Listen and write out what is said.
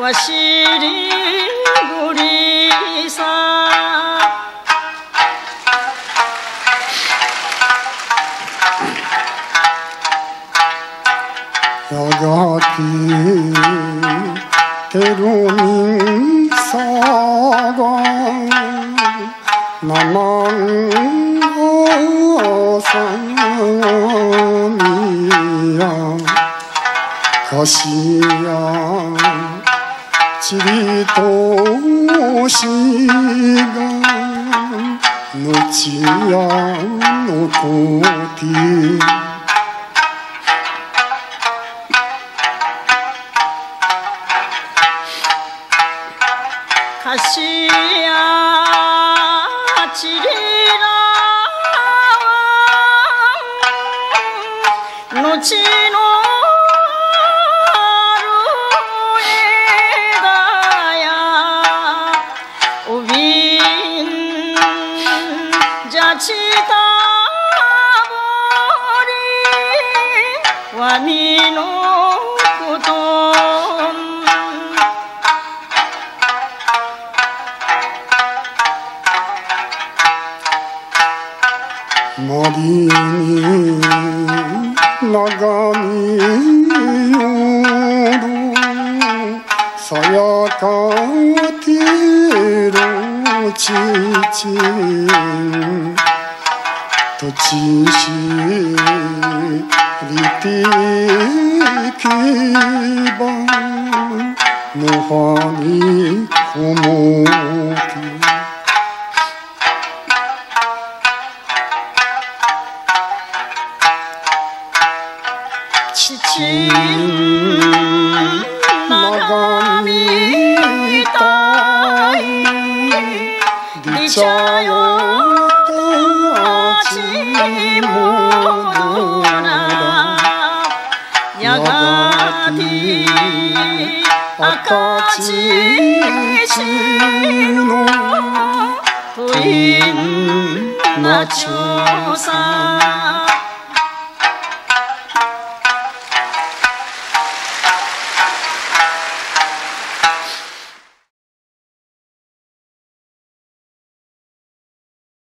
わしりぐりさやがててるみさがなまんごさみやかしやちりとしがぬちやのこてかしやちりらのちのちたぼりわみのこと森に長み夜さやかてるちちとちしりてけばのはにこもて父長みたいりちゃよやがて赤ちのといなちょさ